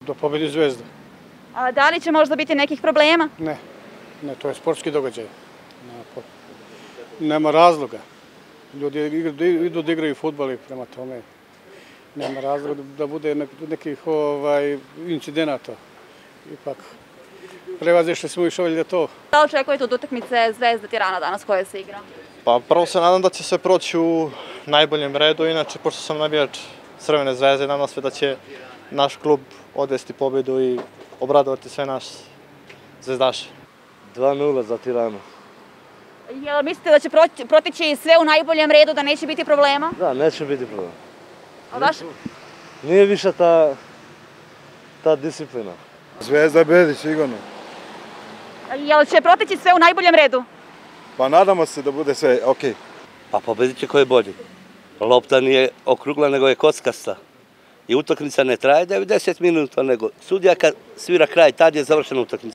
Da pobedi Zvezda. A da li će možda biti nekih problema? Ne, to je sportski događaj. Nema razloga. Ljudi idu da igraju fudbal i prema tome nema razloga da bude nekih incidenata. Ipak, prevazišli smo i šovalje da to. Da li očekujete od utakmice Zvezda Tirana danas koja se igra? Pa prvo se nadam da će se proći u najboljem redu, inače pošto sam navijač Crvene zvezde, nadam se da će naš klub odvesti pobedu i obradovati sve naše zvezdaše. 2:0 za Tiranu. Jel mislite da će proteći sve u najboljem redu, da neće biti problema? Da, neće biti problema. A vaš? Nije više ta disciplina. Zvezda bedi, sigurno. Jel će proteći sve u najboljem redu? Pa nadamo se da bude sve okej. Pa pobedit će ko je bolji. Lopta nije okrugla, nego je kockasta. I utakmica ne traje 90 minuta, nego sudija kad svira kraj, tad je završena utakmica.